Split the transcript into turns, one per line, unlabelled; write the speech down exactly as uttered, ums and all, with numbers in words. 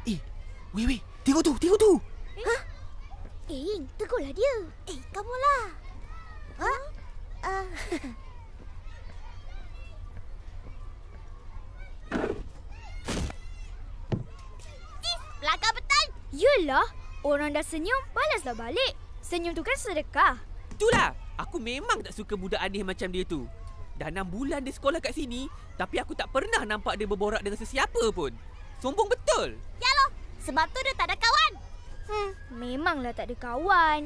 Eh, weh weh, tengok tu, tengok tu.
Eh? Hah? Eh, tegurlah dia. Eh, kamulah. Ha? Uh. Sis, belakang betul.
Yelah, orang dah senyum, balaslah balik. Senyum tu kan sedekah.
Itulah, aku memang tak suka budak aneh macam dia tu. Dah enam bulan dia sekolah kat sini, tapi aku tak pernah nampak dia berborak dengan sesiapa pun. Sombong betul.
Ya loh, sebab tu dia tak ada kawan.
Hmm, memanglah tak ada kawan.